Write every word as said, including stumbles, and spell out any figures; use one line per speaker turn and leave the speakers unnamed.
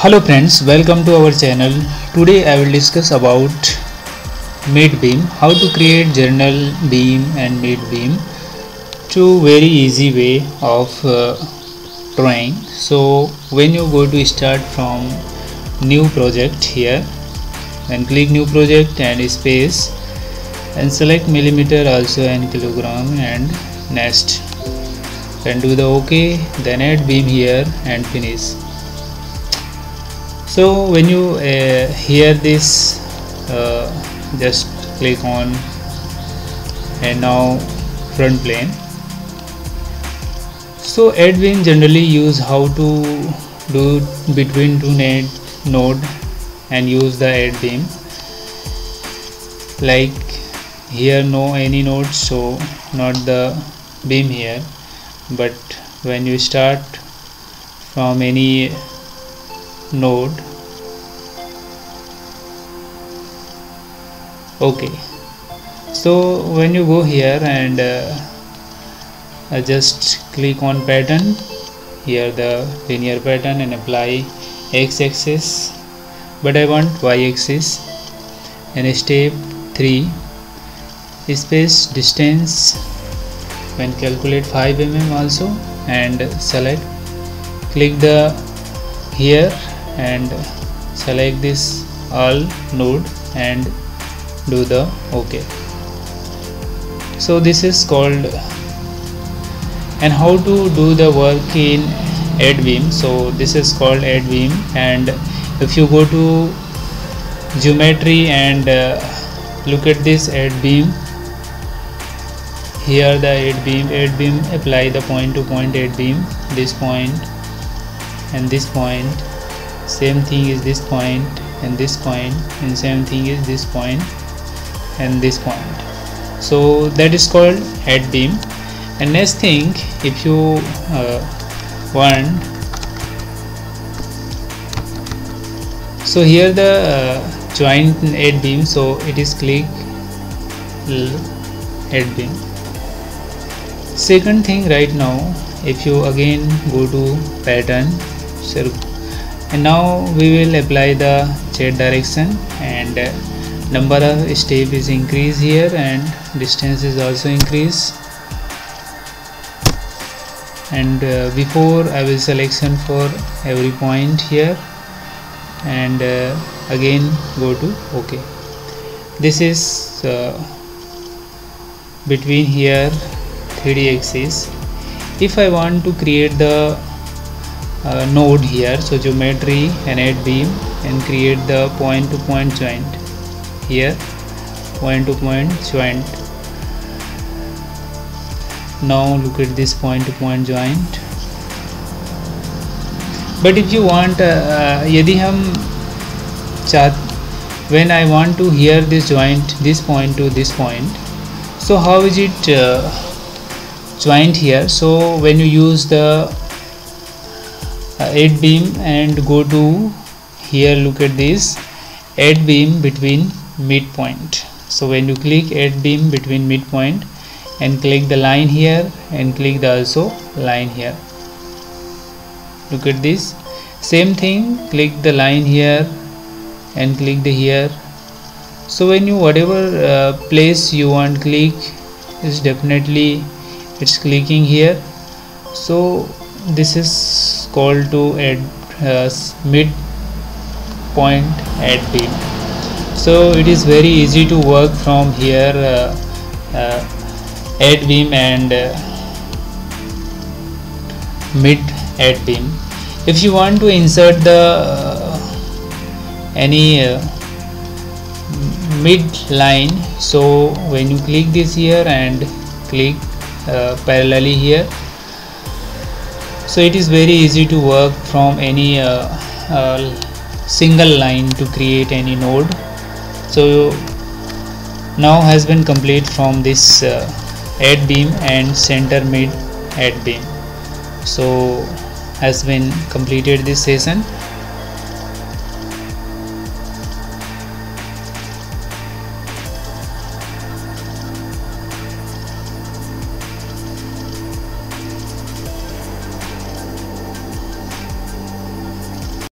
Hello friends, welcome to our channel. Today I will discuss about mid beam, how to create journal beam and mid beam. Two very easy way of uh, drawing. So when you go to start from new project here, then click new project and space and select millimeter also and kilogram and next, then do the OK, then add beam here and finish. So when you uh, hear this, uh, just click on and now front plane. So add beam generally use how to do between two net node and use the add beam. Like here no any node, so not the beam here, but when you start from any node, okay, so when you go here and uh, uh, just click on pattern here, the linear pattern, and apply x-axis, but I want y-axis, and step three space distance, when calculate five millimeters also, and select, click the here and select this all node and do the OK. So this is called, and how to do the work in add beam. So this is called add beam, and if you go to geometry and uh, look at this add beam, here the add beam add beam apply the point to point add beam, this point and this point, same thing is this point and this point, and same thing is this point and this point. So that is called add beam. And next thing, if you uh, want, so here the uh, joint add beam, so it is click add beam. Second thing, right now if you again go to pattern, and now we will apply the Z direction, and uh, number of step is increase here and distance is also increase, and uh, before I will selection for every point here, and uh, again go to OK. This is uh, between here three D axis. If I want to create the uh, node here, so geometry and add beam and create the point to point joint here, point to point joint. Now look at this point to point joint. But if you want uh, यदि हम चाह, when I want to here this joint, this point to this point, so how is it uh, joint here? So when you use the uh, add beam and go to here, look at this add beam between midpoint. So when you click add beam between midpoint and click the line here and click the also line here, look at this, same thing, click the line here and click the here. So when you whatever uh, place you want click is definitely it's clicking here. So this is called to add uh, mid point add beam. So it is very easy to work from here uh, uh, add beam and uh, mid add beam. If you want to insert the uh, any uh, mid line, so when you click this here and click uh, parallelly here, so it is very easy to work from any uh, uh, single line to create any node. So now has been complete from this uh, add beam and center mid add beam. So has been completed this session.